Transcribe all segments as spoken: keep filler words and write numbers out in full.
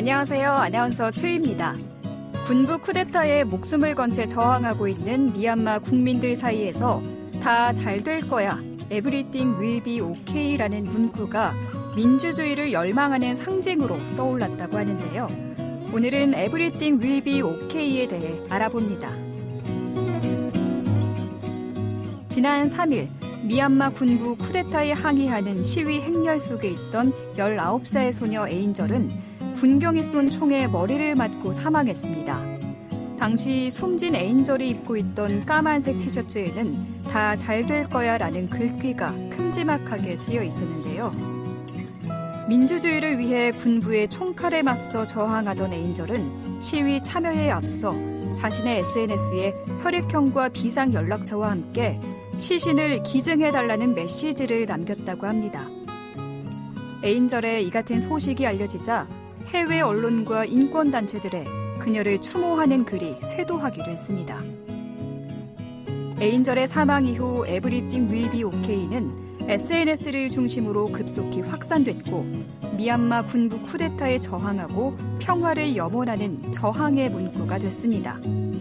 안녕하세요. 아나운서 최희입니다. 군부 쿠데타에 목숨을 건 채 저항하고 있는 미얀마 국민들 사이에서 다 잘 될 거야, Everything will be okay라는 문구가 민주주의를 열망하는 상징으로 떠올랐다고 하는데요. 오늘은 Everything will be okay에 대해 알아봅니다. 지난 삼 일 미얀마 군부 쿠데타에 항의하는 시위 행렬 속에 있던 열아홉 살 소녀 에인절은 군경이 쏜 총에 머리를 맞고 사망했습니다. 당시 숨진 에인절이 입고 있던 까만색 티셔츠에는 다 잘 될 거야 라는 글귀가 큼지막하게 쓰여 있었는데요. 민주주의를 위해 군부의 총칼에 맞서 저항하던 에인절은 시위 참여에 앞서 자신의 에스엔에스에 혈액형과 비상 연락처와 함께 시신을 기증해달라는 메시지를 남겼다고 합니다. 에인절의 이 같은 소식이 알려지자 해외 언론과 인권단체들에 그녀를 추모하는 글이 쇄도하기도 했습니다. 에인절의 사망 이후 Everything will be okay는 에스엔에스를 중심으로 급속히 확산됐고 미얀마 군부 쿠데타에 저항하고 평화를 염원하는 저항의 문구가 됐습니다.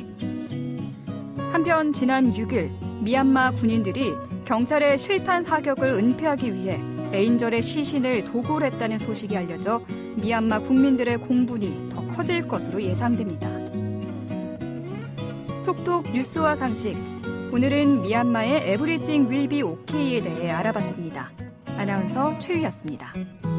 한편 지난 육 일 미얀마 군인들이 경찰의 실탄 사격을 은폐하기 위해 에인절의 시신을 도굴했다는 소식이 알려져 미얀마 국민들의 공분이 더 커질 것으로 예상됩니다. 톡톡 뉴스와 상식, 오늘은 미얀마의 Everything will be okay에 대해 알아봤습니다. 아나운서 최유였습니다.